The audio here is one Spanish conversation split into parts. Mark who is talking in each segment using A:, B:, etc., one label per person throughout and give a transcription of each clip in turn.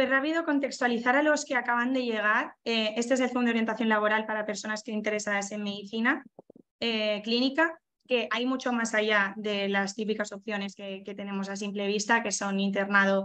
A: súper rápido contextualizar a los que acaban de llegar. Este es el Zoom de orientación laboral para personas que interesadas en medicina clínica, que hay mucho más allá de las típicas opciones que tenemos a simple vista, que son internado,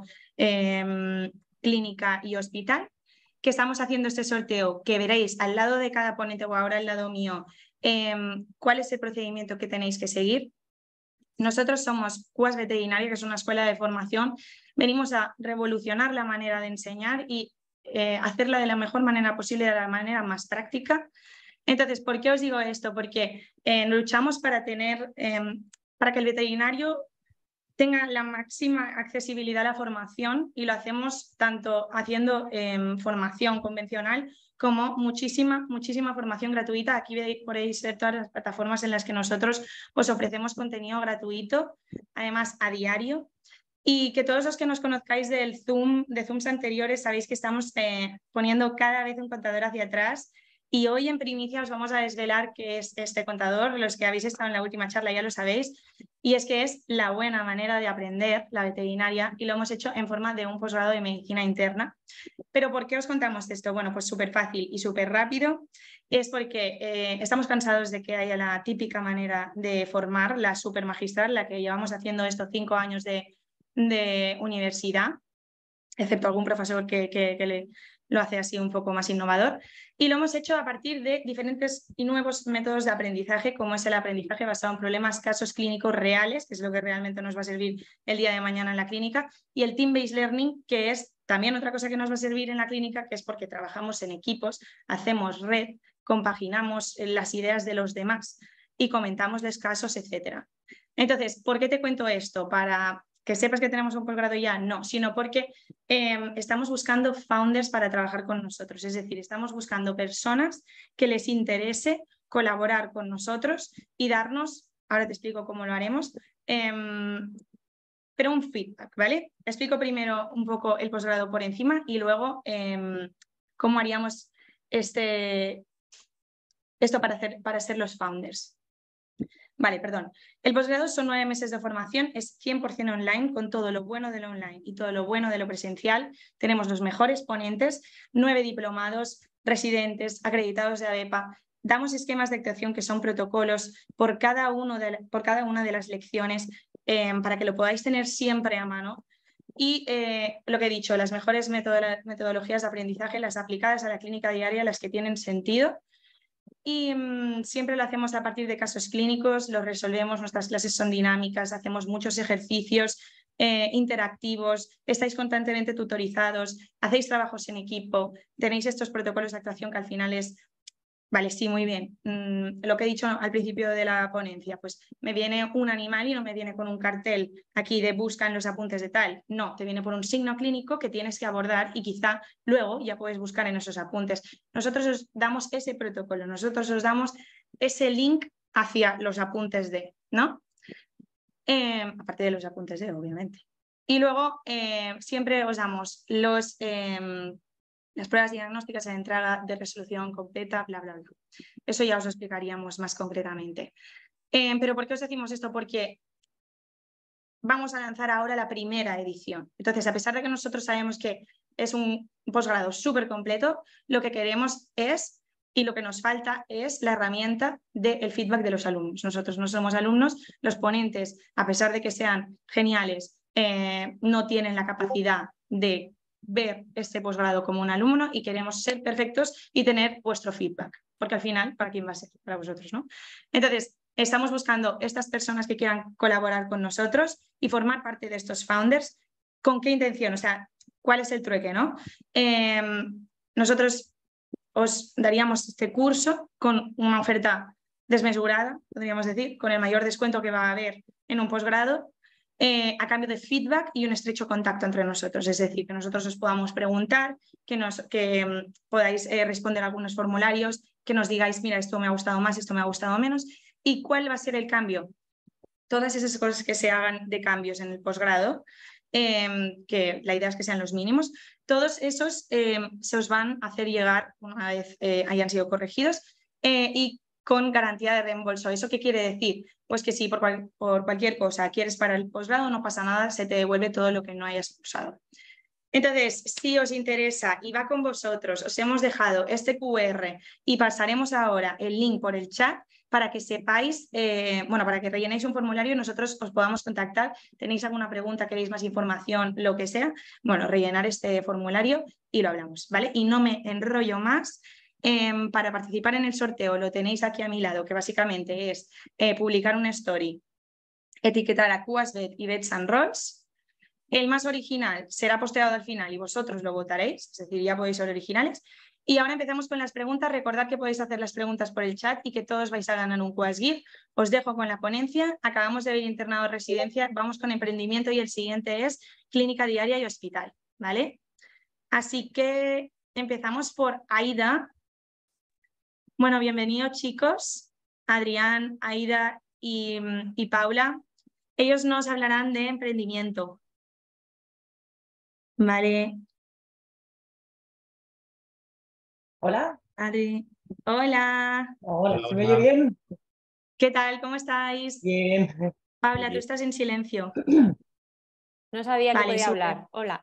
A: clínica y hospital. Que estamos haciendo este sorteo, que veréis al lado de cada ponente o ahora al lado mío cuál es el procedimiento que tenéis que seguir. Nosotros somos CUAS Veterinaria, que es una escuela de formación. Venimos a revolucionar la manera de enseñar y hacerla de la mejor manera posible, de la manera más práctica. Entonces, ¿por qué os digo esto? Porque luchamos para tener, para que el veterinario tenga la máxima accesibilidad a la formación, y lo hacemos tanto haciendo formación convencional como muchísima formación gratuita. Aquí podéis ver todas las plataformas en las que nosotros os ofrecemos contenido gratuito, además a diario. Y que todos los que nos conozcáis de Zooms anteriores sabéis que estamos poniendo cada vez un contador hacia atrás. Y hoy en primicia os vamos a desvelar qué es este contador. Los que habéis estado en la última charla ya lo sabéis. Y es que es la buena manera de aprender la veterinaria, y lo hemos hecho en forma de un posgrado de medicina interna. ¿Pero por qué os contamos esto? Bueno, pues súper fácil y súper rápido. Es porque estamos cansados de que haya la típica manera de formar, la súper magistral, la que llevamos haciendo estos 5 años de universidad, excepto algún profesor que lo hace así un poco más innovador. Y lo hemos hecho a partir de diferentes y nuevos métodos de aprendizaje, como es el aprendizaje basado en problemas, casos clínicos reales, que es lo que realmente nos va a servir el día de mañana en la clínica, y el Team-Based Learning, que es también otra cosa que nos va a servir en la clínica, que es porque trabajamos en equipos, hacemos red, compaginamos las ideas de los demás y comentamos los casos, etc. Entonces, ¿por qué te cuento esto? ¿Para que sepas que tenemos un posgrado ya? No, sino porque estamos buscando founders para trabajar con nosotros. Es decir, estamos buscando personas que les interese colaborar con nosotros y darnos, ahora te explico cómo lo haremos, pero un feedback, ¿vale? Explico primero un poco el posgrado por encima y luego cómo haríamos esto para ser los founders. Vale, perdón. El posgrado son 9 meses de formación, es 100% online, con todo lo bueno de lo online y todo lo bueno de lo presencial. Tenemos los mejores ponentes, 9 diplomados, residentes, acreditados de ABEPA. Damos esquemas de actuación que son protocolos por cada una de las lecciones, para que lo podáis tener siempre a mano. Y lo que he dicho, las mejores metodologías de aprendizaje, las aplicadas a la clínica diaria, las que tienen sentido. Y siempre lo hacemos a partir de casos clínicos, los resolvemos, nuestras clases son dinámicas, hacemos muchos ejercicios interactivos, estáis constantemente tutorizados, hacéis trabajos en equipo, tenéis estos protocolos de actuación que al final es, vale, sí, muy bien, lo que he dicho al principio de la ponencia, pues me viene un animal y no me viene con un cartel aquí de busca en los apuntes de tal, no, te viene por un signo clínico que tienes que abordar y quizá luego ya puedes buscar en esos apuntes. Nosotros os damos ese protocolo, nosotros os damos ese link hacia los apuntes de, ¿no? Aparte de los apuntes de, obviamente. Y luego siempre os damos las pruebas diagnósticas de entrega de resolución completa, bla, bla, bla. Eso ya os lo explicaríamos más concretamente. Pero ¿por qué os decimos esto? Porque vamos a lanzar ahora la primera edición. Entonces, a pesar de que nosotros sabemos que es un posgrado súper completo, lo que queremos es, y lo que nos falta es la herramienta del feedback de los alumnos. Nosotros no somos alumnos, los ponentes, a pesar de que sean geniales, no tienen la capacidad de ver este posgrado como un alumno, y queremos ser perfectos y tener vuestro feedback, porque al final, ¿para quién va a ser? Para vosotros, ¿no? Entonces, estamos buscando estas personas que quieran colaborar con nosotros y formar parte de estos founders. ¿Con qué intención? O sea, ¿cuál es el trueque, no? Nosotros os daríamos este curso con una oferta desmesurada, podríamos decir, con el mayor descuento que va a haber en un posgrado, a cambio de feedback y un estrecho contacto entre nosotros. Es decir, que nosotros os podamos preguntar, que podáis responder algunos formularios, que nos digáis, mira, esto me ha gustado más, esto me ha gustado menos. ¿Y cuál va a ser el cambio? Todas esas cosas que se hagan de cambios en el posgrado, que la idea es que sean los mínimos, todos esos se os van a hacer llegar una vez hayan sido corregidos, y con garantía de reembolso. ¿Eso qué quiere decir? Pues que si por cualquier cosa quieres para el posgrado, no pasa nada, se te devuelve todo lo que no hayas usado. Entonces, si os interesa y va con vosotros, os hemos dejado este QR y pasaremos ahora el link por el chat para que sepáis, para que rellenéis un formulario y nosotros os podamos contactar. ¿Tenéis alguna pregunta, queréis más información, lo que sea? Bueno, rellenar este formulario y lo hablamos, ¿vale? Y no me enrollo más. Para participar en el sorteo lo tenéis aquí a mi lado, que básicamente es publicar una story, etiquetar a QuasBet y Bets and Rolls. El más original será posteado al final y vosotros lo votaréis, es decir, ya podéis ser originales. Y ahora empezamos con las preguntas. Recordad que podéis hacer las preguntas por el chat y que todos vais a ganar un QuasGift. Os dejo con la ponencia. Acabamos de ver internado residencia, vamos con emprendimiento y el siguiente es clínica diaria y hospital, ¿vale? Así que empezamos por Aida. Bueno, bienvenidos chicos, Adrián, Aida y Paula. Ellos nos hablarán de emprendimiento. Vale,
B: Hola.
A: Adri. Hola.
B: Hola, ¿se me oye bien?
A: ¿Qué tal? ¿Cómo estáis?
B: Bien.
A: Paula, tú estás en silencio.
C: No sabía que
A: Vale,
C: podía
A: súper.
C: hablar. Hola.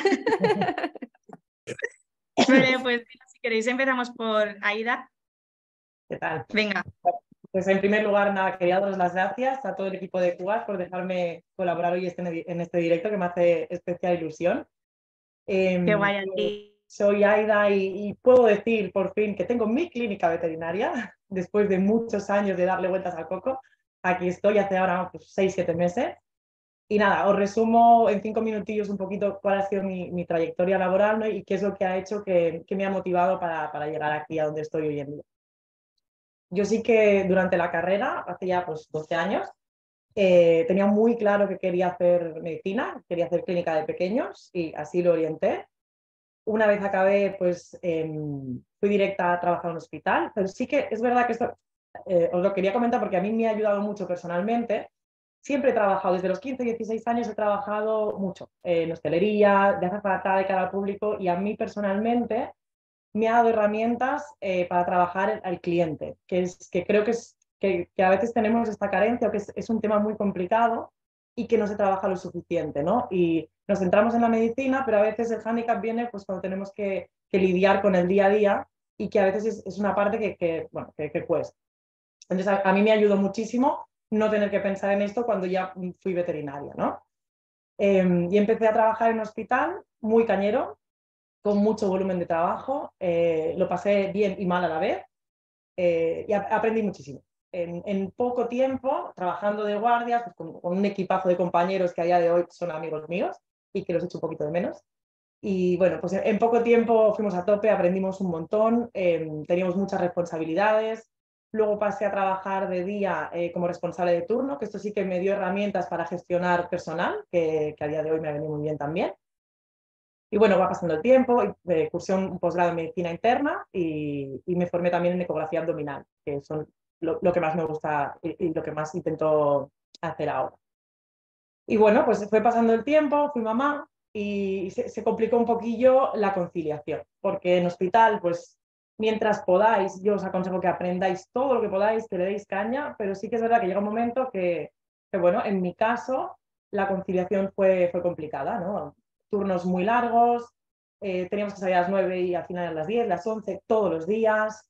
A: Vale, pues si queréis empezamos por Aida.
B: ¿Qué tal?
A: Venga.
B: Pues en primer lugar, nada, quería daros las gracias a todo el equipo de Cuas por dejarme colaborar hoy en este directo que me hace especial ilusión.
A: Qué guay a ti.
B: Soy Aida y puedo decir por fin que tengo mi clínica veterinaria después de muchos años de darle vueltas al coco. Aquí estoy hace ahora 6-7 meses. Y nada, os resumo en 5 minutillos un poquito cuál ha sido mi trayectoria laboral, ¿no? Y qué es lo que ha hecho que me ha motivado para llegar aquí a donde estoy hoy en día. Yo sí que durante la carrera, hace ya 12 años, tenía muy claro que quería hacer medicina, quería hacer clínica de pequeños y así lo orienté. Una vez acabé, fui directa a trabajar en un hospital, pero sí que es verdad que esto os lo quería comentar porque a mí me ha ayudado mucho personalmente. Siempre he trabajado, desde los 15, 16 años he trabajado mucho en hostelería, de azafata, de cara al público, y a mí personalmente me ha dado herramientas para trabajar al cliente, que creo que a veces tenemos esta carencia o que es un tema muy complicado y que no se trabaja lo suficiente, ¿no? Y nos centramos en la medicina, pero a veces el hándicap viene pues, cuando tenemos que lidiar con el día a día y que a veces es una parte que cuesta. Entonces, a mí me ayudó muchísimo no tener que pensar en esto cuando ya fui veterinaria, ¿no? Y empecé a trabajar en un hospital muy cañero, con mucho volumen de trabajo, lo pasé bien y mal a la vez, y aprendí muchísimo. En poco tiempo, trabajando de guardias, pues con un equipazo de compañeros que a día de hoy son amigos míos y que los echo un poquito de menos. Y bueno, pues en poco tiempo fuimos a tope, aprendimos un montón, teníamos muchas responsabilidades. Luego pasé a trabajar de día como responsable de turno, que esto sí que me dio herramientas para gestionar personal, que a día de hoy me ha venido muy bien también. Y bueno, va pasando el tiempo, cursé un posgrado en medicina interna y me formé también en ecografía abdominal, que son lo que más me gusta y lo que más intento hacer ahora. Y bueno, pues fue pasando el tiempo, fui mamá y se complicó un poquillo la conciliación, porque en hospital, pues mientras podáis, yo os aconsejo que aprendáis todo lo que podáis, que le deis caña, pero sí que es verdad que llega un momento que bueno, en mi caso, la conciliación fue complicada, ¿no? Turnos muy largos, teníamos que salir a las 9 y al final a las 10, las 11, todos los días.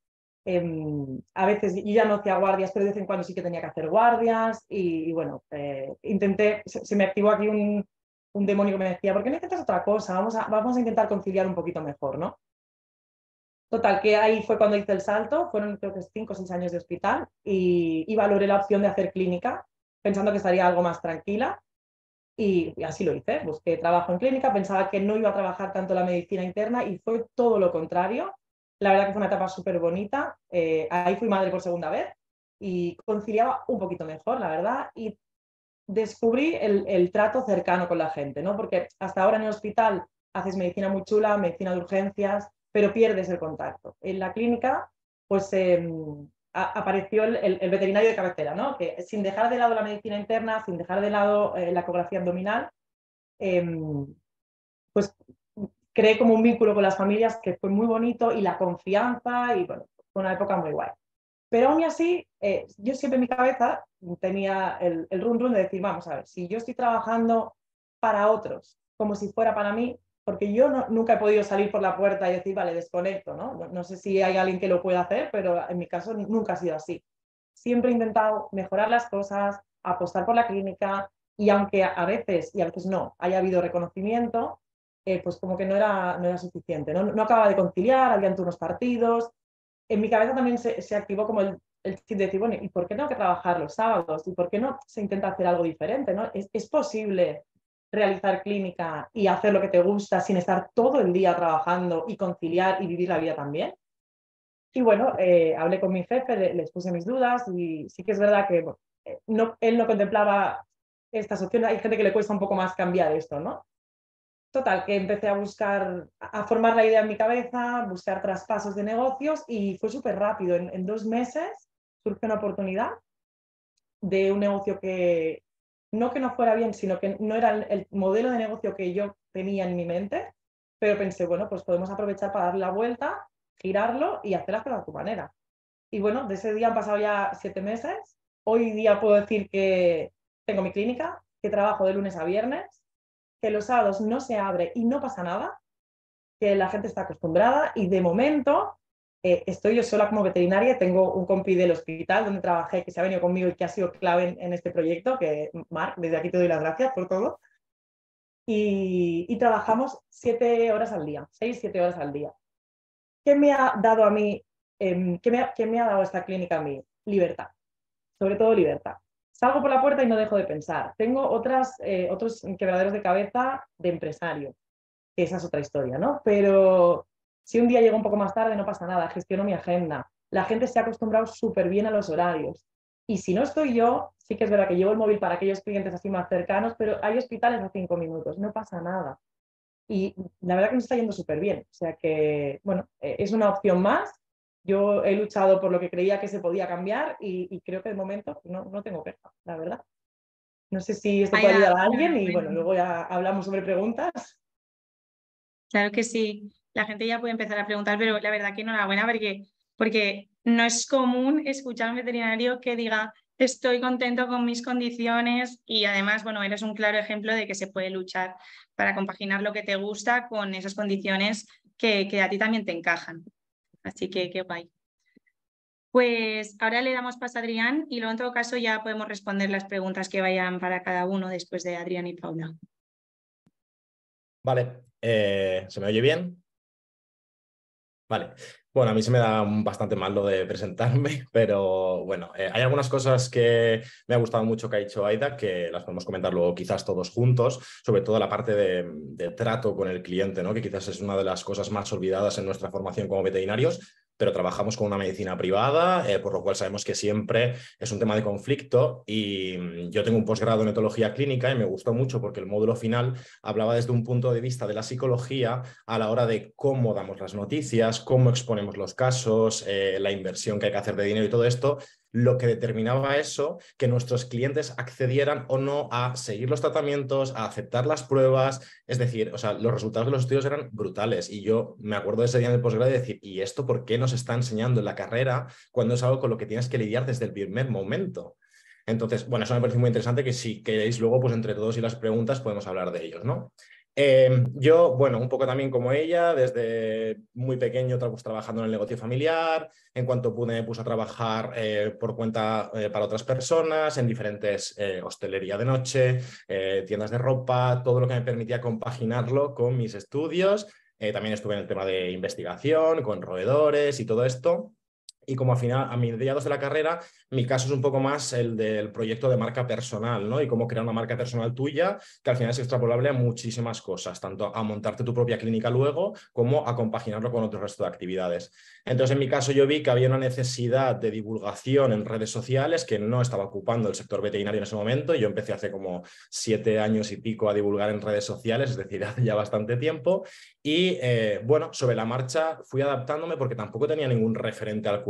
B: A veces yo ya no hacía guardias, pero de vez en cuando sí que tenía que hacer guardias y bueno, intenté, se me activó aquí un demonio que me decía, ¿por qué no intentas otra cosa? Vamos a intentar conciliar un poquito mejor, ¿no? Total, que ahí fue cuando hice el salto, fueron creo que 5 o 6 años de hospital y valoré la opción de hacer clínica, pensando que estaría algo más tranquila y así lo hice. Busqué trabajo en clínica, pensaba que no iba a trabajar tanto la medicina interna y fue todo lo contrario. La verdad que fue una etapa súper bonita. Ahí fui madre por segunda vez y conciliaba un poquito mejor, la verdad, y descubrí el trato cercano con la gente, ¿no? Porque hasta ahora en el hospital haces medicina muy chula, medicina de urgencias, pero pierdes el contacto. En la clínica, pues apareció el veterinario de cabecera, ¿no? Que sin dejar de lado la medicina interna, sin dejar de lado la ecografía abdominal, pues creé como un vínculo con las familias que fue muy bonito y la confianza y bueno, fue una época muy guay. Pero aún así, yo siempre en mi cabeza tenía el run run de decir, vamos a ver, si yo estoy trabajando para otros como si fuera para mí, porque yo nunca he podido salir por la puerta y decir, vale, desconecto, ¿no? No sé si hay alguien que lo pueda hacer, pero en mi caso nunca ha sido así. Siempre he intentado mejorar las cosas, apostar por la clínica, y aunque a veces no haya habido reconocimiento, pues como que no era suficiente, no acababa de conciliar, habían turnos partidos. En mi cabeza también se activó como el chip de decir, bueno, ¿y por qué tengo que trabajar los sábados? ¿Y por qué no se intenta hacer algo diferente, ¿no? ¿Es posible realizar clínica y hacer lo que te gusta sin estar todo el día trabajando y conciliar y vivir la vida también? Y bueno, hablé con mi jefe, les puse mis dudas y sí que es verdad que bueno, él no contemplaba estas opciones. Hay gente que le cuesta un poco más cambiar esto, ¿no? Total, que empecé a buscar, a formar la idea en mi cabeza, buscar traspasos de negocios y fue súper rápido. En 2 meses surgió una oportunidad de un negocio que no fuera bien, sino que no era el modelo de negocio que yo tenía en mi mente, pero pensé, bueno, pues podemos aprovechar para darle la vuelta, girarlo y hacer las cosas a tu manera. Y bueno, de ese día han pasado ya 7 meses. Hoy día puedo decir que tengo mi clínica, que trabajo de lunes a viernes, que los sábados no se abre y no pasa nada, que la gente está acostumbrada y de momento estoy yo sola como veterinaria. Tengo un compi del hospital donde trabajé que se ha venido conmigo y que ha sido clave en este proyecto, que Marc, desde aquí te doy las gracias por todo. Y trabajamos 7 horas al día, 6-7 horas al día. ¿Qué me ha dado a mí, qué me ha dado esta clínica a mí? Libertad, sobre todo libertad. Salgo por la puerta y no dejo de pensar. Tengo otros quebraderos de cabeza de empresario. Esa es otra historia, ¿no? Pero si un día llego un poco más tarde, no pasa nada, gestiono mi agenda. La gente se ha acostumbrado súper bien a los horarios. Y si no estoy yo, sí que es verdad que llevo el móvil para aquellos clientes así más cercanos, pero hay hospitales a 5 minutos, no pasa nada. Y la verdad que me está yendo súper bien. O sea que, bueno, es una opción más. Yo he luchado por lo que creía que se podía cambiar y creo que de momento no tengo queja, la verdad. No sé si esto puede ayudar a alguien y bueno, luego ya hablamos sobre preguntas.
A: Claro que sí, la gente ya puede empezar a preguntar, pero la verdad que enhorabuena porque no es común escuchar a un veterinario que diga estoy contento con mis condiciones y además, bueno, eres un claro ejemplo de que se puede luchar para compaginar lo que te gusta con esas condiciones que a ti también te encajan. Así que qué guay. Pues ahora le damos paso a Adrián y luego en todo caso ya podemos responder las preguntas que vayan para cada uno después de Adrián y Paula.
D: Vale, ¿se me oye bien? Vale, bueno, a mí se me da bastante mal lo de presentarme, pero bueno, hay algunas cosas que me ha gustado mucho que ha dicho Aida, que las podemos comentar luego quizás todos juntos, sobre todo la parte de trato con el cliente, ¿no? Que quizás es una de las cosas más olvidadas en nuestra formación como veterinarios, pero trabajamos con una medicina privada, por lo cual sabemos que siempre es un tema de conflicto y yo tengo un posgrado en etología clínica y me gustó mucho porque el módulo final hablaba desde un punto de vista de la psicología a la hora de cómo damos las noticias, cómo exponemos los casos, la inversión que hay que hacer de dinero y todo esto, lo que determinaba eso, que nuestros clientes accedieran o no a seguir los tratamientos, a aceptar las pruebas, es decir, o sea, los resultados de los estudios eran brutales y yo me acuerdo de ese día en el posgrado de decir, ¿y esto por qué nos está enseñando en la carrera cuando es algo con lo que tienes que lidiar desde el primer momento? Entonces, bueno, eso me parece muy interesante que si queréis luego, pues entre todos y las preguntas podemos hablar de ellos, ¿no? Yo, bueno, un poco también como ella, desde muy pequeño trabajando en el negocio familiar, en cuanto pude me puse a trabajar por cuenta para otras personas, en diferentes hostelería de noche, tiendas de ropa, todo lo que me permitía compaginarlo con mis estudios. También estuve en el tema de investigación, con roedores y todo esto. Y como a mediados de la carrera, mi caso es un poco más el del proyecto de marca personal, ¿no? Y cómo crear una marca personal tuya, que al final es extrapolable a muchísimas cosas, tanto a montarte tu propia clínica luego, como a compaginarlo con otro resto de actividades. Entonces, en mi caso, yo vi que había una necesidad de divulgación en redes sociales que no estaba ocupando el sector veterinario en ese momento. Y yo empecé hace como 7 años y pico a divulgar en redes sociales, es decir, hace ya bastante tiempo. Y bueno, sobre la marcha fui adaptándome porque tampoco tenía ningún referente al cual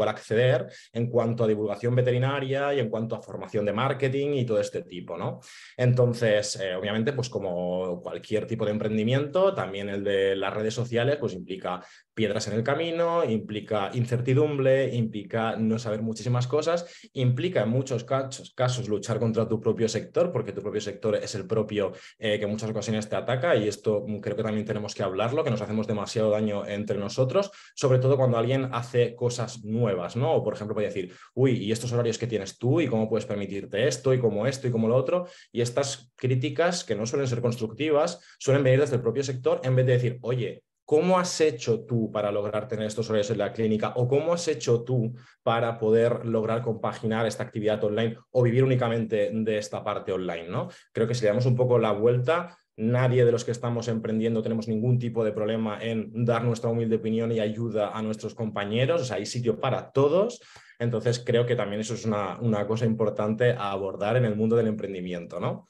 D: poder acceder en cuanto a divulgación veterinaria y en cuanto a formación de marketing y todo este tipo, ¿no? Entonces, obviamente, pues como cualquier tipo de emprendimiento, también el de las redes sociales, pues implica piedras en el camino, implica incertidumbre, implica no saber muchísimas cosas, implica en muchos casos luchar contra tu propio sector, porque tu propio sector es el propio que en muchas ocasiones te ataca, y esto creo que también tenemos que hablarlo, que nos hacemos demasiado daño entre nosotros, sobre todo cuando alguien hace cosas nuevas, ¿no? O por ejemplo puede decir, uy, ¿y estos horarios que tienes tú? ¿Y cómo puedes permitirte esto? ¿Y cómo esto? ¿Y cómo lo otro? Y estas críticas, que no suelen ser constructivas, suelen venir desde el propio sector, en vez de decir, oye, ¿cómo has hecho tú para lograr tener estos horarios en la clínica? ¿O cómo has hecho tú para poder lograr compaginar esta actividad online o vivir únicamente de esta parte online, ¿no? Creo que si le damos un poco la vuelta, nadie de los que estamos emprendiendo tenemos ningún tipo de problema en dar nuestra humilde opinión y ayuda a nuestros compañeros. O sea, hay sitio para todos. Entonces, creo que también eso es una cosa importante a abordar en el mundo del emprendimiento, ¿no?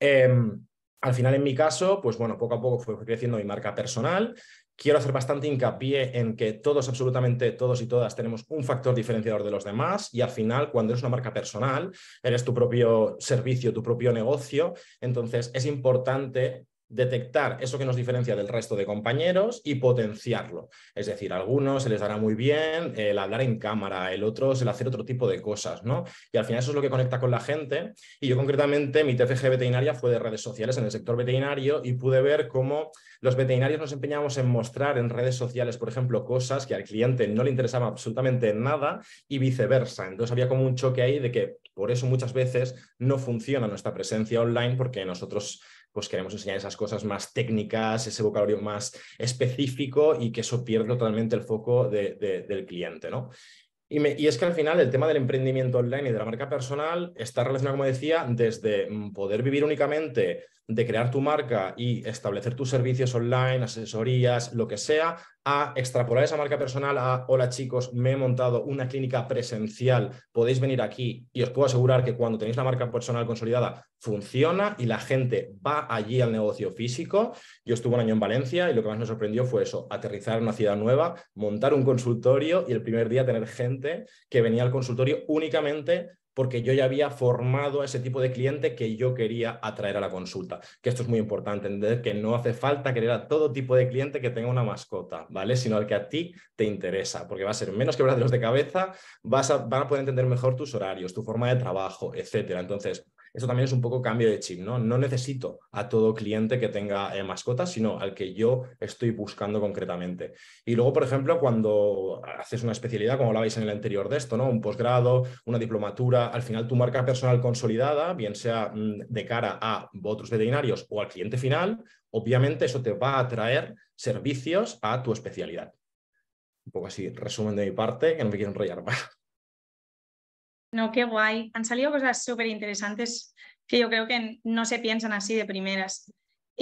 D: Al final, en mi caso, pues bueno, poco a poco fue creciendo mi marca personal. Quiero hacer bastante hincapié en que todos, absolutamente todos y todas, tenemos un factor diferenciador de los demás, y al final, cuando eres una marca personal, eres tu propio servicio, tu propio negocio. Entonces es importante detectar eso que nos diferencia del resto de compañeros y potenciarlo. Es decir, a algunos se les dará muy bien el hablar en cámara, el otro el hacer otro tipo de cosas, ¿no? Y al final eso es lo que conecta con la gente. Y yo concretamente, mi TFG veterinaria fue de redes sociales en el sector veterinario, y pude ver cómo los veterinarios nos empeñamos en mostrar en redes sociales, por ejemplo, cosas que al cliente no le interesaban absolutamente nada, y viceversa. Entonces había como un choque ahí de que por eso muchas veces no funciona nuestra presencia online, porque nosotros pues queremos enseñar esas cosas más técnicas, ese vocabulario más específico, y que eso pierde totalmente el foco del cliente, ¿no? Y es que al final el tema del emprendimiento online y de la marca personal está relacionado, como decía, desde poder vivir únicamente de crear tu marca y establecer tus servicios online, asesorías, lo que sea, a extrapolar esa marca personal a, hola chicos, me he montado una clínica presencial, podéis venir aquí, y os puedo asegurar que cuando tenéis la marca personal consolidada funciona y la gente va allí al negocio físico. Yo estuve un año en Valencia y lo que más me sorprendió fue eso, aterrizar en una ciudad nueva, montar un consultorio y el primer día tener gente que venía al consultorio únicamente porque yo ya había formado a ese tipo de cliente que yo quería atraer a la consulta. Que esto es muy importante, entender que no hace falta querer a todo tipo de cliente que tenga una mascota, ¿vale? Sino al que a ti te interesa, porque va a ser menos quebraderos de cabeza, van a poder entender mejor tus horarios, tu forma de trabajo, etcétera. Entonces, eso también es un poco cambio de chip, ¿no? No necesito a todo cliente que tenga mascotas, sino al que yo estoy buscando concretamente. Y luego, por ejemplo, cuando haces una especialidad, como hablabais en el anterior de esto, ¿no? Un posgrado, una diplomatura, al final tu marca personal consolidada, bien sea de cara a otros veterinarios o al cliente final, obviamente eso te va a traer servicios a tu especialidad. Un poco así, resumen de mi parte, que no me quiero enrollar más.
A: No, qué guay. Han salido cosas súper interesantes que yo creo que no se piensan así de primeras.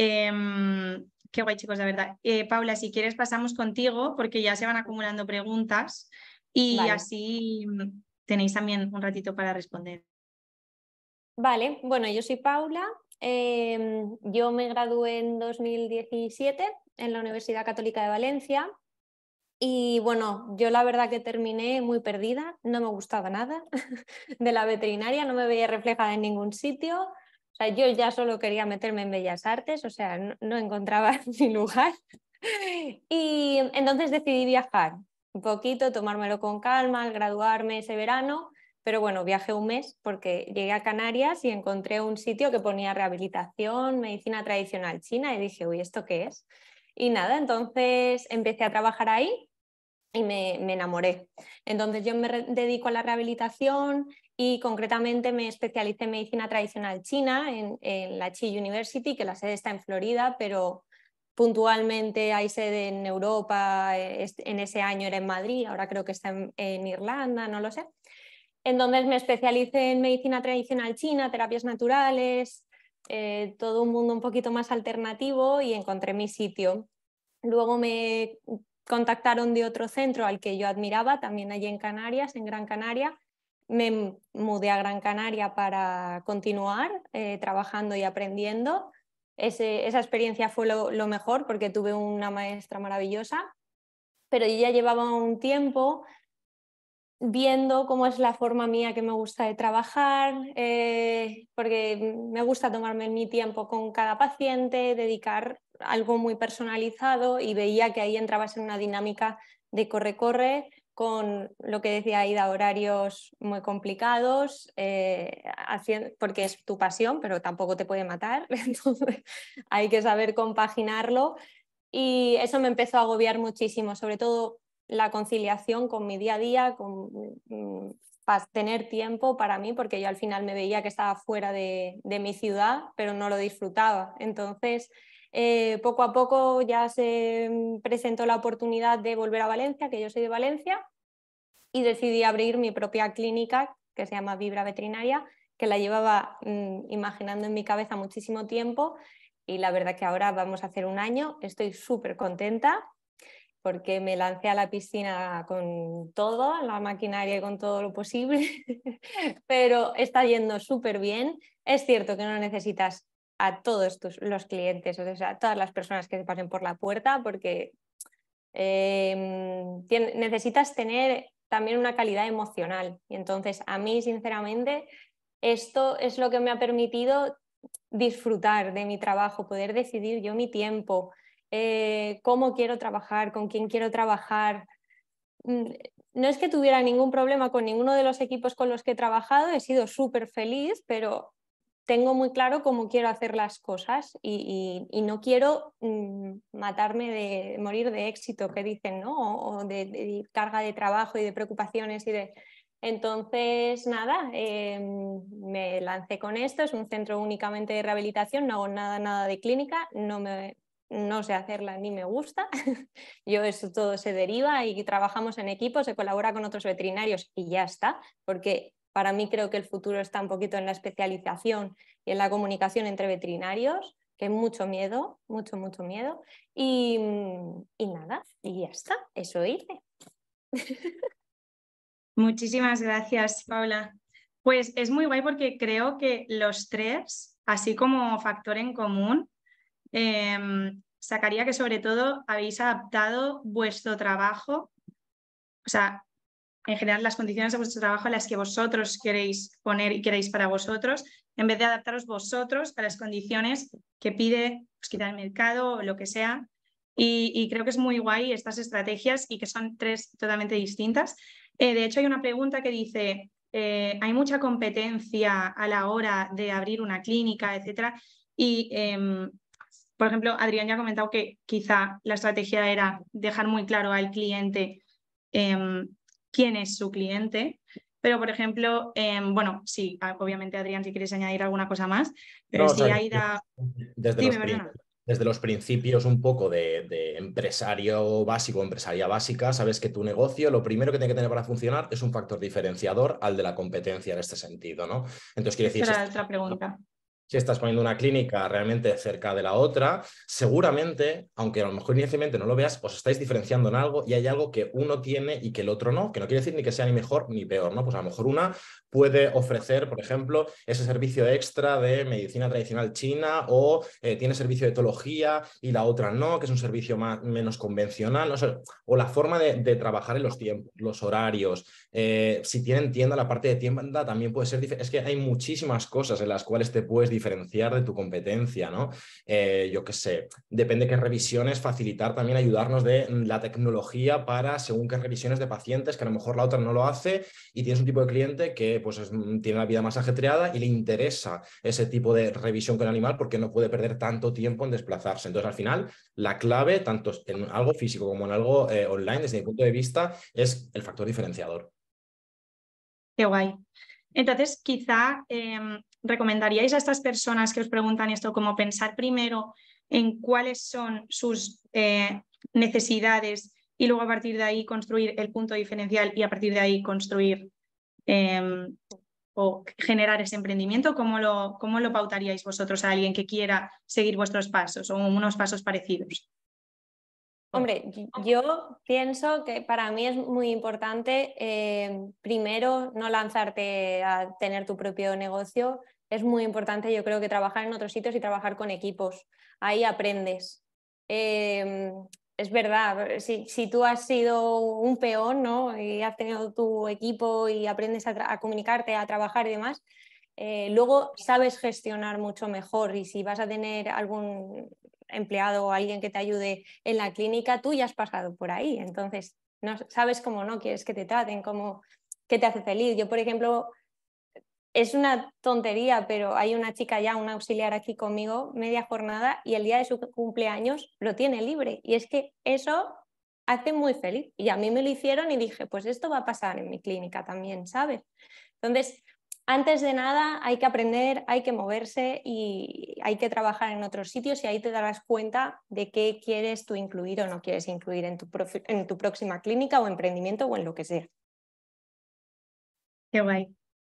A: Qué guay, chicos, de verdad. Paula, si quieres pasamos contigo porque ya se van acumulando preguntas y
C: Vale.
A: así tenéis también un ratito para responder.
C: Vale, bueno, yo soy Paula. Yo me gradué en 2017 en la Universidad Católica de Valencia. Y bueno, yo la verdad que terminé muy perdida, no me gustaba nada de la veterinaria, no me veía reflejada en ningún sitio. O sea, yo ya solo quería meterme en Bellas Artes, o sea, no encontraba mi lugar. Y entonces decidí viajar un poquito, tomármelo con calma, al graduarme ese verano. Pero bueno, viajé un mes porque llegué a Canarias y encontré un sitio que ponía rehabilitación, medicina tradicional china, y dije, uy, ¿esto qué es? Y nada, entonces empecé a trabajar ahí y me enamoré. Entonces yo me dedico a la rehabilitación y concretamente me especialicé en medicina tradicional china en la Chi University, que la sede está en Florida, pero puntualmente hay sede en Europa, en ese año era en Madrid, ahora creo que está en Irlanda, no lo sé. Entonces me especialicé en medicina tradicional china, terapias naturales, todo un mundo un poquito más alternativo, y encontré mi sitio. Luego me contactaron de otro centro al que yo admiraba, también allí en Canarias, en Gran Canaria. Me mudé a Gran Canaria para continuar trabajando y aprendiendo. Esa experiencia fue lo mejor porque tuve una maestra maravillosa, pero yo ya llevaba un tiempo viendo cómo es la forma mía que me gusta de trabajar, porque me gusta tomarme mi tiempo con cada paciente, dedicar algo muy personalizado, y veía que ahí entrabas en una dinámica de corre-corre con lo que decía Aida, horarios muy complicados, porque es tu pasión, pero tampoco te puede matar, entonces hay que saber compaginarlo, y eso me empezó a agobiar muchísimo, sobre todo la conciliación con mi día a día, para tener tiempo para mí, porque yo al final me veía que estaba fuera de mi ciudad, pero no lo disfrutaba. Entonces, poco a poco ya se presentó la oportunidad de volver a Valencia, que yo soy de Valencia, y decidí abrir mi propia clínica, que se llama Vibra Veterinaria, que la llevaba imaginando en mi cabeza muchísimo tiempo, y la verdad que ahora vamos a hacer un año, estoy súper contenta, porque me lancé a la piscina con todo, la maquinaria y con todo lo posible, pero está yendo súper bien. Es cierto que no necesitas a todos los clientes, o sea, a todas las personas que se pasen por la puerta, porque necesitas tener también una calidad emocional. Y entonces, a mí, sinceramente, esto es lo que me ha permitido disfrutar de mi trabajo, poder decidir yo mi tiempo, cómo quiero trabajar, con quién quiero trabajar. No es que tuviera ningún problema con ninguno de los equipos con los que he trabajado, he sido súper feliz, pero tengo muy claro cómo quiero hacer las cosas, y no quiero matarme de morir de éxito, que dicen, ¿no? O de carga de trabajo y de preocupaciones y de... Entonces, nada, me lancé con esto. Es un centro únicamente de rehabilitación, no hago nada de clínica, no sé hacerla ni me gusta. Yo, eso todo se deriva, y trabajamos en equipo, se colabora con otros veterinarios y ya está, porque para mí creo que el futuro está un poquito en la especialización y en la comunicación entre veterinarios, que hay mucho miedo, mucho miedo, y nada, y ya está, eso hice.
A: Muchísimas gracias, Paula. Pues es muy guay, porque creo que los tres, así como factor en común, sacaría que sobre todo habéis adaptado vuestro trabajo, o sea, en general las condiciones de vuestro trabajo a las que vosotros queréis poner y queréis para vosotros, en vez de adaptaros vosotros a las condiciones que pide, pues, quizá el mercado o lo que sea. Y creo que es muy guay estas estrategias, y que son tres totalmente distintas. De hecho, hay una pregunta que dice, ¿hay mucha competencia a la hora de abrir una clínica, etcétera? Y, por ejemplo, Adrián ya ha comentado que quizá la estrategia era dejar muy claro al cliente quién es su cliente. Pero, por ejemplo, bueno, sí, obviamente, Adrián, si quieres añadir alguna cosa más, pero
D: No, o
A: si
D: sea,
A: Aida...
D: desde
A: Dime,
D: los,
A: perdona.
D: desde los principios un poco de empresario básico, empresaria básica, sabes que tu negocio lo primero que tiene que tener para funcionar es un factor diferenciador al de la competencia en este sentido, ¿no? Entonces, quiere
A: Esta
D: decir,
A: era otra pregunta.
D: si estás poniendo una clínica realmente cerca de la otra, seguramente, aunque a lo mejor inicialmente no lo veas, os estáis diferenciando en algo, y hay algo que uno tiene y que el otro no, que no quiere decir ni que sea ni mejor ni peor, ¿no? Pues a lo mejor una puede ofrecer, por ejemplo, ese servicio extra de medicina tradicional china, o tiene servicio de etología, y la otra no, que es un servicio menos convencional, ¿no? O la forma de trabajar en los tiempos, los horarios, si tienen tienda, la parte de tienda también puede ser diferente. Es que hay muchísimas cosas en las cuales te puedes diferenciar de tu competencia, ¿no? Yo qué sé, depende qué revisiones, facilitar también, ayudarnos de la tecnología para según qué revisiones de pacientes, que a lo mejor la otra no lo hace, y tienes un tipo de cliente que pues tiene la vida más ajetreada y le interesa ese tipo de revisión con el animal, porque no puede perder tanto tiempo en desplazarse. Entonces, al final, la clave, tanto en algo físico como en algo online, desde mi punto de vista, es el factor diferenciador.
A: Qué guay. Entonces, quizá recomendaríais a estas personas que os preguntan esto, como pensar primero en cuáles son sus necesidades, y luego a partir de ahí construir el punto diferencial, y a partir de ahí construir o generar ese emprendimiento. ¿Cómo lo pautaríais vosotros a alguien que quiera seguir vuestros pasos o unos pasos parecidos?
C: Hombre, yo pienso que para mí es muy importante, primero, no lanzarte a tener tu propio negocio. Es muy importante, yo creo, que trabajar en otros sitios y trabajar con equipos. Ahí aprendes. es verdad, si tú has sido un peón, ¿no? Y has tenido tu equipo y aprendes a comunicarte, a trabajar y demás, luego sabes gestionar mucho mejor, y si vas a tener algún empleado o alguien que te ayude en la clínica, tú ya has pasado por ahí, entonces no, sabes cómo no quieres que te traten, qué te hace feliz. Yo, por ejemplo, es una tontería, pero hay una chica ya, una auxiliar aquí conmigo, media jornada, y el día de su cumpleaños lo tiene libre. Y es que eso hace muy feliz. Y a mí me lo hicieron y dije, pues esto va a pasar en mi clínica también, ¿sabes? Entonces, antes de nada hay que aprender, hay que moverse y hay que trabajar en otros sitios, y ahí te darás cuenta de qué quieres tú incluir o no quieres incluir en tu próxima clínica o emprendimiento o en lo que sea.
A: Qué guay.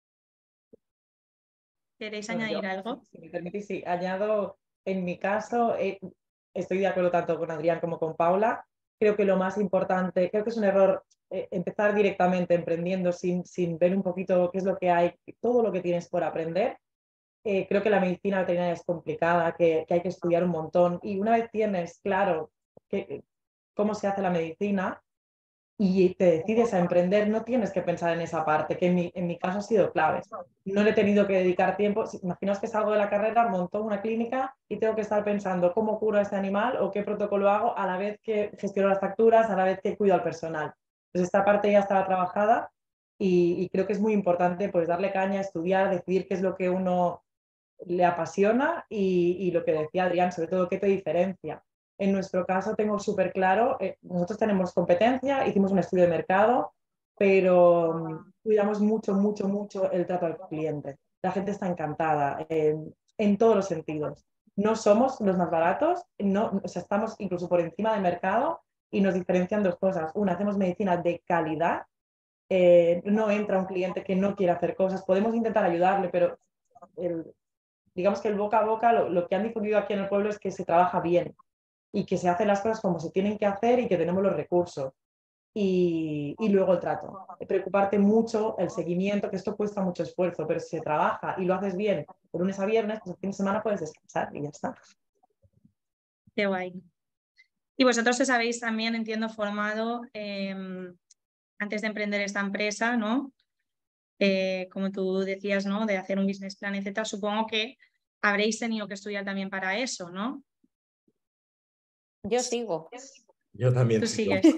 A: ¿Queréis
B: Bueno,
A: añadir algo?
B: si me permitís, sí, añado, en mi caso, estoy de acuerdo tanto con Adrián como con Paula. Creo que lo más importante, creo que es un error empezar directamente emprendiendo sin ver un poquito qué es lo que hay, todo lo que tienes por aprender. Creo que la medicina veterinaria es complicada, que hay que estudiar un montón, y una vez tienes claro cómo se hace la medicina y te decides a emprender, no tienes que pensar en esa parte, que en mi caso ha sido clave. No le he tenido que dedicar tiempo. Imaginaos que salgo de la carrera, monto una clínica y tengo que estar pensando cómo curo a este animal o qué protocolo hago, a la vez que gestiono las facturas, a la vez que cuido al personal. Entonces esta parte ya estaba trabajada, y creo que es muy importante pues darle caña, estudiar, decidir qué es lo que uno le apasiona, y lo que decía Adrián, sobre todo qué te diferencia. En nuestro caso tengo súper claro, nosotros tenemos competencia, hicimos un estudio de mercado, pero cuidamos mucho, mucho, mucho el trato al cliente. La gente está encantada en todos los sentidos. No somos los más baratos, no, o sea, estamos incluso por encima del mercado, y nos diferencian dos cosas. Una, hacemos medicina de calidad. No entra un cliente que no quiera hacer cosas. Podemos intentar ayudarle, pero digamos que el boca a boca, lo que han difundido aquí en el pueblo es que se trabaja bien y que se hacen las cosas como se tienen que hacer y que tenemos los recursos. Y luego el trato. Preocuparte mucho, el seguimiento, que esto cuesta mucho esfuerzo, pero si se trabaja y lo haces bien de lunes a viernes, pues el fin de semana puedes descansar y ya está.
A: Qué guay. Y vosotros os habéis también, entiendo, formado antes de emprender esta empresa, ¿no? Como tú decías, ¿no? De hacer un business plan, etcétera. Supongo que habréis tenido que estudiar también para eso, ¿no?
C: Yo sigo.
D: Yo también
A: Tú
D: sigo.
A: sigues.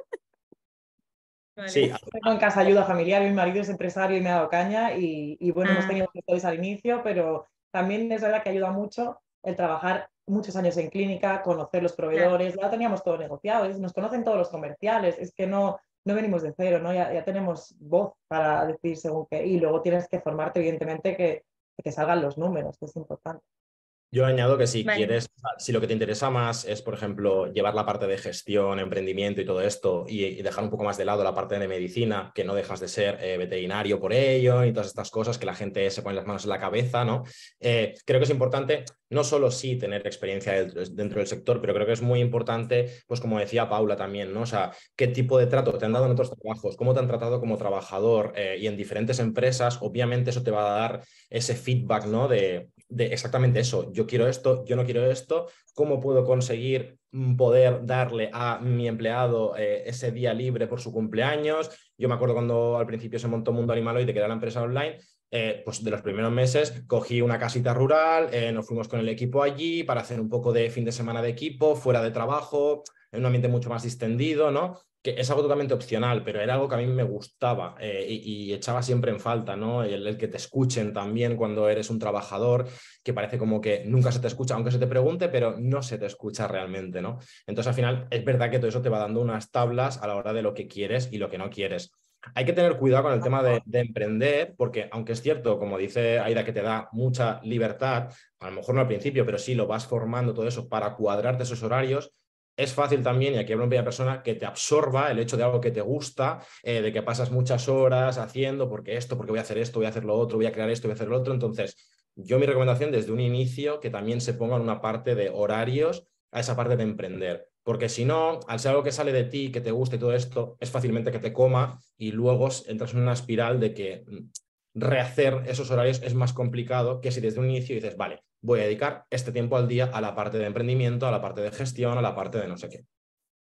A: Vale.
D: Sí,
B: Tengo en casa ayuda familiar, mi marido es empresario y me ha dado caña, y bueno, hemos tenido gestores al inicio, pero también es verdad que ayuda mucho el trabajar muchos años en clínica, conocer los proveedores, ya teníamos todo negociado, nos conocen todos los comerciales, es que no venimos de cero, ¿no? Ya tenemos voz para decir según qué, y luego tienes que formarte, evidentemente, que te salgan los números, que es importante.
D: yo añado que si
A: Vale.
D: quieres, si lo que te interesa más es, por ejemplo, llevar la parte de gestión, emprendimiento y todo esto, y dejar un poco más de lado la parte de medicina, que no dejas de ser veterinario por ello y todas estas cosas que la gente se pone las manos en la cabeza, ¿no? Creo que es importante no solo sí tener experiencia dentro del sector, pero creo que es muy importante, pues como decía Paula también, ¿no? O sea, qué tipo de trato te han dado en otros trabajos, cómo te han tratado como trabajador, y en diferentes empresas, obviamente eso te va a dar ese feedback, ¿no? De exactamente eso, yo quiero esto, yo no quiero esto, cómo puedo conseguir poder darle a mi empleado ese día libre por su cumpleaños. Yo me acuerdo cuando al principio se montó Mundo Animaloide, que era la empresa online, pues de los primeros meses cogí una casita rural, nos fuimos con el equipo allí para hacer un poco de fin de semana de equipo, fuera de trabajo, en un ambiente mucho más distendido, ¿no? Que es algo totalmente opcional, pero era algo que a mí me gustaba, y echaba siempre en falta, ¿no? El que te escuchen también cuando eres un trabajador, que parece como que nunca se te escucha, aunque se te pregunte, pero no se te escucha realmente, ¿no? Entonces, al final, es verdad que todo eso te va dando unas tablas a la hora de lo que quieres y lo que no quieres. Hay que tener cuidado con el tema de emprender, porque aunque es cierto, como dice Aida, que te da mucha libertad, a lo mejor no al principio, pero sí lo vas formando todo eso para cuadrarte esos horarios. Es fácil también, y aquí hablo en primera persona, que te absorba el hecho de algo que te gusta, de que pasas muchas horas haciendo, porque voy a hacer esto, voy a hacer lo otro, voy a crear esto, voy a hacer lo otro. Entonces, yo mi recomendación desde un inicio, que también se ponga en una parte de horarios a esa parte de emprender. Porque si no, al ser algo que sale de ti, que te guste y todo esto, es fácilmente que te coma, y luego entras en una espiral de que rehacer esos horarios es más complicado que si desde un inicio dices, vale, voy a dedicar este tiempo al día a la parte de emprendimiento, a la parte de gestión, a la parte de no sé qué.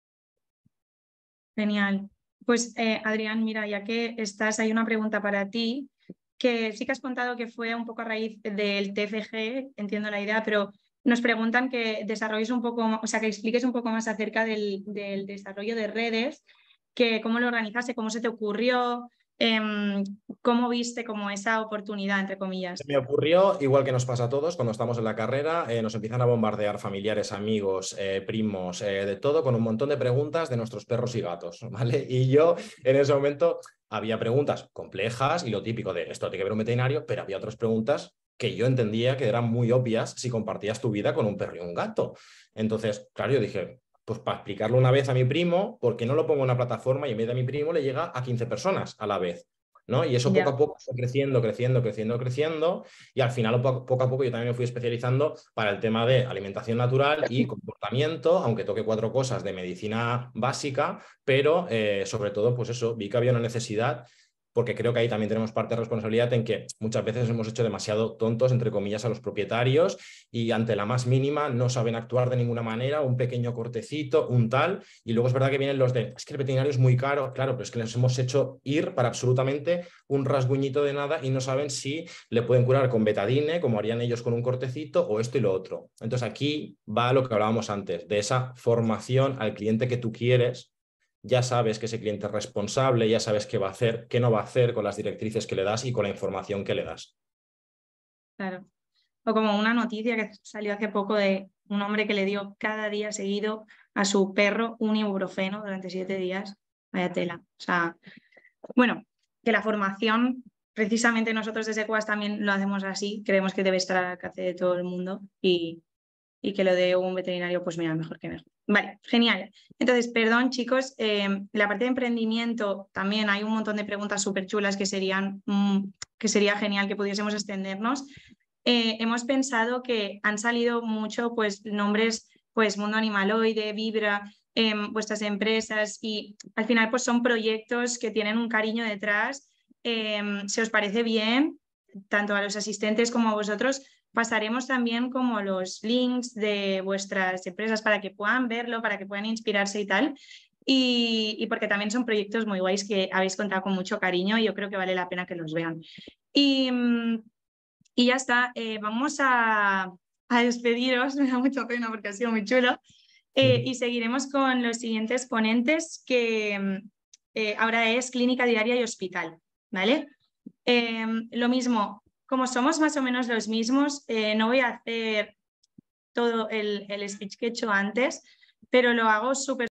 A: Genial. Pues Adrián, mira, ya que estás, hay una pregunta para ti, que sí que has contado que fue un poco a raíz del TFG, entiendo la idea, pero nos preguntan que desarrolles un poco, o sea, que expliques un poco más acerca del desarrollo de redes, que cómo lo organizaste, cómo se te ocurrió, cómo viste como esa oportunidad, entre comillas.
D: Se me ocurrió, igual que nos pasa a todos, cuando estamos en la carrera, nos empiezan a bombardear familiares, amigos, primos, de todo, con un montón de preguntas de nuestros perros y gatos, ¿vale? Y yo en ese momento había preguntas complejas y lo típico de esto tiene que ver un veterinario, pero había otras preguntas que yo entendía que eran muy obvias si compartías tu vida con un perro y un gato. Entonces, claro, yo dije, pues para explicarlo una vez a mi primo, ¿por qué no lo pongo en una plataforma y en vez de a mi primo le llega a 15 personas a la vez? ¿No? Y eso poco a poco fue creciendo, y al final poco a poco yo también me fui especializando para el tema de alimentación natural y comportamiento, aunque toque 4 cosas de medicina básica, pero sobre todo pues eso, vi que había una necesidad, porque creo que ahí también tenemos parte de responsabilidad en que muchas veces hemos hecho demasiado tontos, entre comillas, a los propietarios y ante la más mínima no saben actuar de ninguna manera, un pequeño cortecito, un tal, y luego es verdad que vienen los de, es que el veterinario es muy caro, claro, pero es que les hemos hecho ir para absolutamente un rasguñito de nada y no saben si le pueden curar con betadine, como harían ellos con un cortecito, o esto y lo otro. Entonces aquí va lo que hablábamos antes, de esa formación al cliente que tú quieres. Ya sabes que ese cliente es responsable, ya sabes qué va a hacer, qué no va a hacer con las directrices que le das y con la información que le das.
A: Claro. O como una noticia que salió hace poco de un hombre que le dio cada día seguido a su perro un ibuprofeno durante 7 días. Vaya tela. O sea, bueno, que la formación, precisamente nosotros desde Cuas también lo hacemos así. Creemos que debe estar al alcance de todo el mundo y que lo de un veterinario, pues mira, mejor que mejor. Vale, genial. Entonces, perdón, chicos, la parte de emprendimiento también hay un montón de preguntas súper chulas que sería genial que pudiésemos extendernos. Hemos pensado que han salido mucho pues nombres, pues Mundo Animaloide, Vibra, vuestras empresas, y al final pues son proyectos que tienen un cariño detrás. ¿Se os parece bien? Tanto a los asistentes como a vosotros, pasaremos también como los links de vuestras empresas para que puedan verlo, para que puedan inspirarse y tal. Y porque también son proyectos muy guays que habéis contado con mucho cariño y yo creo que vale la pena que los vean. Y ya está, vamos a despediros, me da mucha pena porque ha sido muy chulo. Y seguiremos con los siguientes ponentes, que ahora es clínica diaria y hospital, ¿vale? Lo mismo, como somos más o menos los mismos, no voy a hacer todo el speech que he hecho antes, pero lo hago súper